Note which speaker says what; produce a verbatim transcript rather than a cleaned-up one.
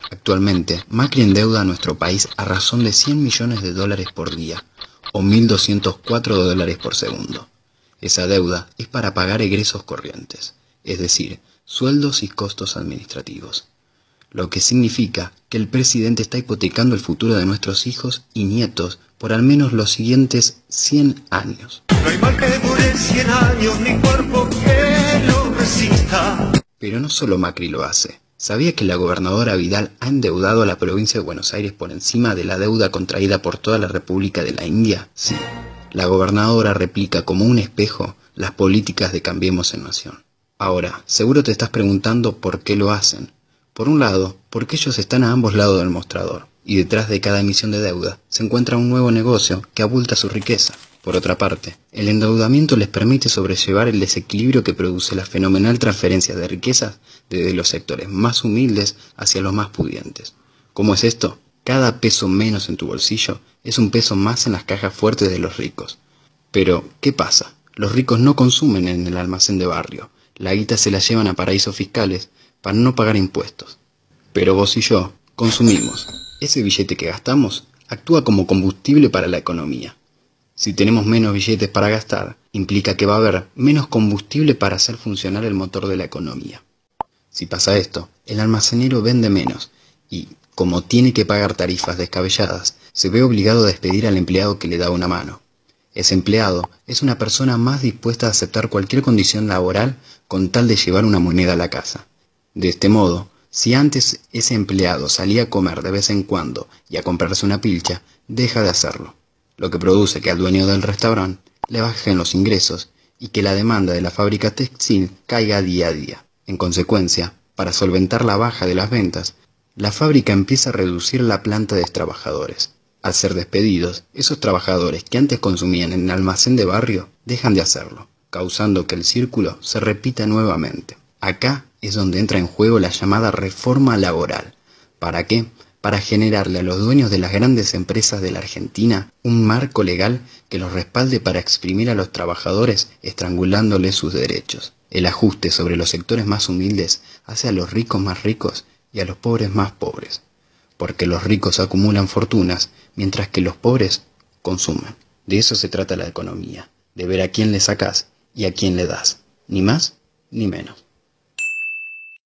Speaker 1: Actualmente, Macri endeuda a nuestro país a razón de cien millones de dólares por día, o mil doscientos cuatro dólares por segundo. Esa deuda es para pagar egresos corrientes, es decir, sueldos y costos administrativos. Lo que significa que el presidente está hipotecando el futuro de nuestros hijos y nietos por al menos los siguientes cien años.
Speaker 2: No hay mal que dure cien años, ni cuerpo que lo resista.
Speaker 1: Pero no solo Macri lo hace. ¿Sabía que la gobernadora Vidal ha endeudado a la provincia de Buenos Aires por encima de la deuda contraída por toda la República de la India? Sí. La gobernadora replica como un espejo las políticas de Cambiemos en Nación. Ahora, seguro te estás preguntando por qué lo hacen. Por un lado, porque ellos están a ambos lados del mostrador, y detrás de cada emisión de deuda se encuentra un nuevo negocio que abulta su riqueza. Por otra parte, el endeudamiento les permite sobrellevar el desequilibrio que produce la fenomenal transferencia de riquezas desde los sectores más humildes hacia los más pudientes. ¿Cómo es esto? Cada peso menos en tu bolsillo es un peso más en las cajas fuertes de los ricos. Pero, ¿qué pasa? Los ricos no consumen en el almacén de barrio. La guita se la llevan a paraísos fiscales para no pagar impuestos. Pero vos y yo consumimos. Ese billete que gastamos actúa como combustible para la economía. Si tenemos menos billetes para gastar, implica que va a haber menos combustible para hacer funcionar el motor de la economía. Si pasa esto, el almacenero vende menos y, como tiene que pagar tarifas descabelladas, se ve obligado a despedir al empleado que le da una mano. Ese empleado es una persona más dispuesta a aceptar cualquier condición laboral con tal de llevar una moneda a la casa. De este modo, si antes ese empleado salía a comer de vez en cuando y a comprarse una pilcha, deja de hacerlo, lo que produce que al dueño del restaurante le bajen los ingresos y que la demanda de la fábrica textil caiga día a día. En consecuencia, para solventar la baja de las ventas, la fábrica empieza a reducir la planta de trabajadores. Al ser despedidos, esos trabajadores que antes consumían en el almacén de barrio dejan de hacerlo, causando que el círculo se repita nuevamente. Acá es donde entra en juego la llamada reforma laboral. ¿Para qué? Para generarle a los dueños de las grandes empresas de la Argentina un marco legal que los respalde para exprimir a los trabajadores estrangulándoles sus derechos. El ajuste sobre los sectores más humildes hace a los ricos más ricos y a los pobres más pobres, porque los ricos acumulan fortunas mientras que los pobres consumen. De eso se trata la economía, de ver a quién le sacás y a quién le das, ni más ni menos.